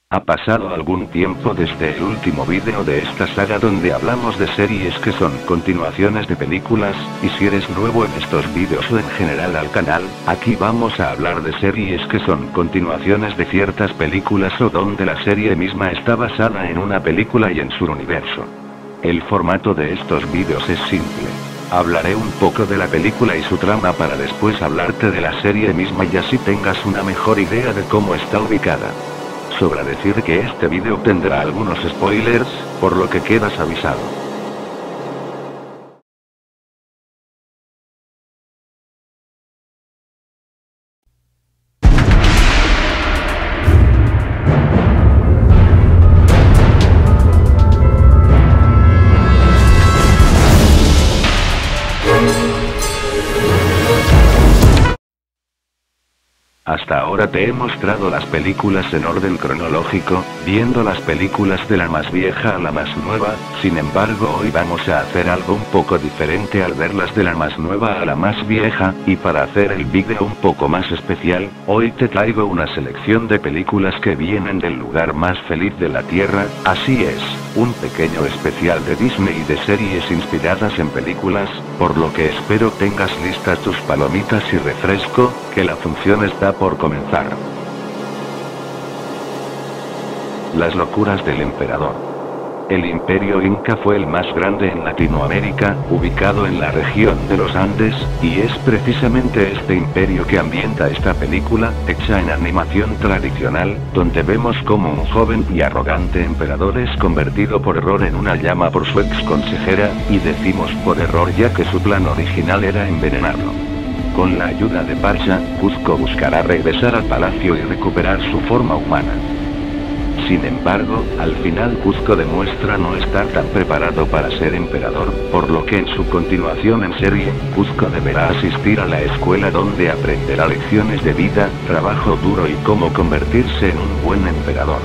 Ha pasado algún tiempo desde el último vídeo de esta saga donde hablamos de series que son continuaciones de películas, y si eres nuevo en estos vídeos o en general al canal, aquí vamos a hablar de series que son continuaciones de ciertas películas o donde la serie misma está basada en una película y en su universo. El formato de estos vídeos es simple. Hablaré un poco de la película y su trama para después hablarte de la serie misma y así tengas una mejor idea de cómo está ubicada. Sobra decir que este vídeo tendrá algunos spoilers, por lo que quedas avisado. Hasta ahora te he mostrado las películas en orden cronológico, viendo las películas de la más vieja a la más nueva. Sin embargo, hoy vamos a hacer algo un poco diferente al verlas de la más nueva a la más vieja, y para hacer el vídeo un poco más especial, hoy te traigo una selección de películas que vienen del lugar más feliz de la Tierra. Así es, un pequeño especial de Disney y de series inspiradas en películas, por lo que espero tengas listas tus palomitas y refresco, que la función está por comenzar. Las locuras del emperador. El imperio Inca fue el más grande en Latinoamérica, ubicado en la región de los Andes, y es precisamente este imperio que ambienta esta película, hecha en animación tradicional, donde vemos como un joven y arrogante emperador es convertido por error en una llama por su ex consejera, y decimos por error ya que su plan original era envenenarlo. Con la ayuda de Pacha, Cusco buscará regresar al palacio y recuperar su forma humana. Sin embargo, al final Cusco demuestra no estar tan preparado para ser emperador, por lo que en su continuación en serie, Cusco deberá asistir a la escuela donde aprenderá lecciones de vida, trabajo duro y cómo convertirse en un buen emperador.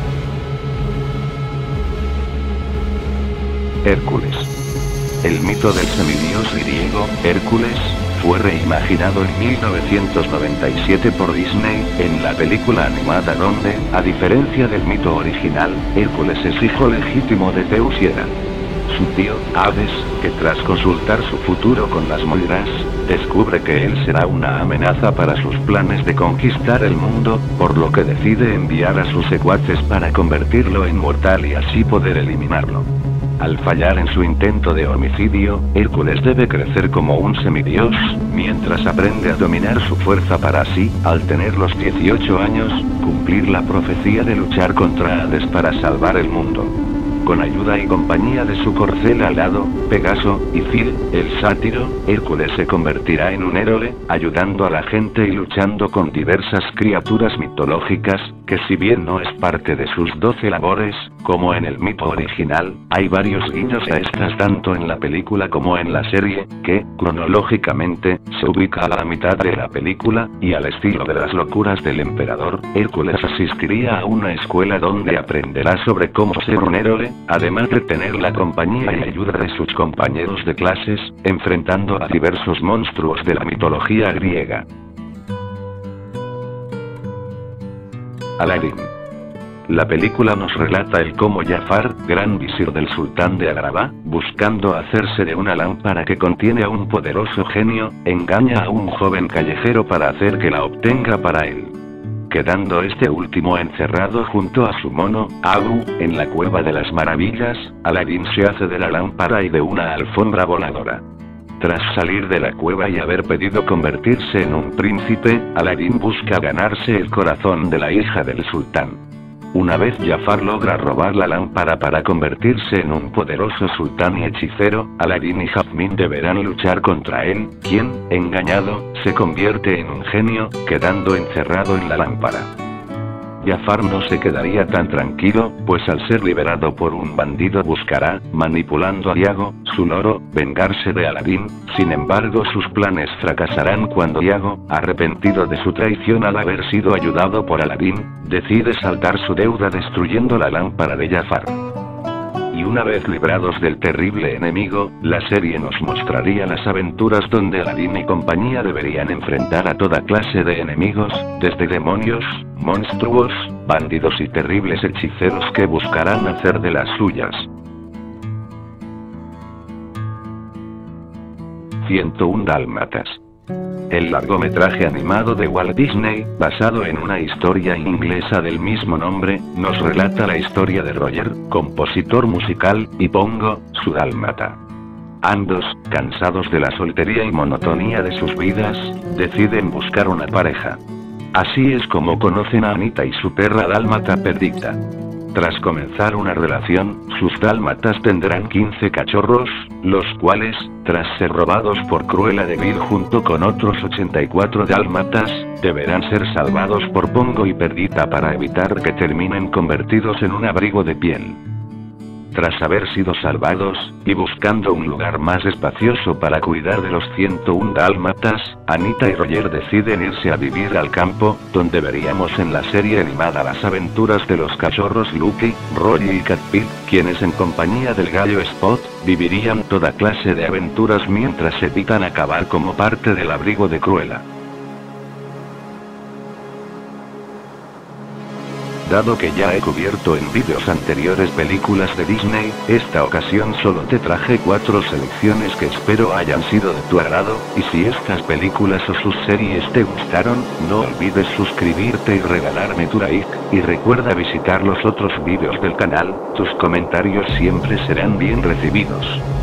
Hércules. El mito del semidios griego, Hércules, fue reimaginado en 1997 por Disney, en la película animada donde, a diferencia del mito original, Hércules es hijo legítimo de Zeus y Hera. Su tío, Hades, que tras consultar su futuro con las Moiras, descubre que él será una amenaza para sus planes de conquistar el mundo, por lo que decide enviar a sus secuaces para convertirlo en mortal y así poder eliminarlo. Al fallar en su intento de homicidio, Hércules debe crecer como un semidios, mientras aprende a dominar su fuerza para así, al tener los 18 años, cumplir la profecía de luchar contra Hades para salvar el mundo. Con ayuda y compañía de su corcel alado, Pegaso, y Cid, el sátiro, Hércules se convertirá en un héroe, ayudando a la gente y luchando con diversas criaturas mitológicas, que si bien no es parte de sus 12 labores, como en el mito original, hay varios guiños a estas tanto en la película como en la serie, que, cronológicamente, se ubica a la mitad de la película, y al estilo de las locuras del emperador, Hércules asistiría a una escuela donde aprenderá sobre cómo ser un héroe, además de tener la compañía y ayuda de sus compañeros de clases, enfrentando a diversos monstruos de la mitología griega. Aladín. La película nos relata el cómo Jafar, gran visir del sultán de Agrabah, buscando hacerse de una lámpara que contiene a un poderoso genio, engaña a un joven callejero para hacer que la obtenga para él. Quedando este último encerrado junto a su mono, Abu, en la cueva de las maravillas, Aladín se hace de la lámpara y de una alfombra voladora. Tras salir de la cueva y haber pedido convertirse en un príncipe, Aladín busca ganarse el corazón de la hija del sultán. Una vez Jafar logra robar la lámpara para convertirse en un poderoso sultán y hechicero, Aladín y Jasmine deberán luchar contra él, quien, engañado, se convierte en un genio, quedando encerrado en la lámpara. Jafar no se quedaría tan tranquilo, pues al ser liberado por un bandido buscará, manipulando a Iago, su loro, vengarse de Aladín. Sin embargo sus planes fracasarán cuando Iago, arrepentido de su traición al haber sido ayudado por Aladín, decide saldar su deuda destruyendo la lámpara de Jafar. Y una vez librados del terrible enemigo, la serie nos mostraría las aventuras donde Aladín y compañía deberían enfrentar a toda clase de enemigos, desde demonios, monstruos, bandidos y terribles hechiceros que buscarán hacer de las suyas. 101 dálmatas. El largometraje animado de Walt Disney, basado en una historia inglesa del mismo nombre, nos relata la historia de Roger, compositor musical, y Pongo, su dálmata. Ambos, cansados de la soltería y monotonía de sus vidas, deciden buscar una pareja. Así es como conocen a Anita y su perra dálmata Perdita. Tras comenzar una relación, sus dálmatas tendrán 15 cachorros, los cuales, tras ser robados por Cruella de Vil junto con otros 84 dálmatas, deberán ser salvados por Pongo y Perdita para evitar que terminen convertidos en un abrigo de piel. Tras haber sido salvados, y buscando un lugar más espacioso para cuidar de los 101 dálmatas, Anita y Roger deciden irse a vivir al campo, donde veríamos en la serie animada las aventuras de los cachorros Lucky, Rory y Catpit, quienes en compañía del gallo Spot, vivirían toda clase de aventuras mientras evitan acabar como parte del abrigo de Cruella. Dado que ya he cubierto en vídeos anteriores películas de Disney, esta ocasión solo te traje 4 selecciones que espero hayan sido de tu agrado, y si estas películas o sus series te gustaron, no olvides suscribirte y regalarme tu like, y recuerda visitar los otros vídeos del canal, tus comentarios siempre serán bien recibidos.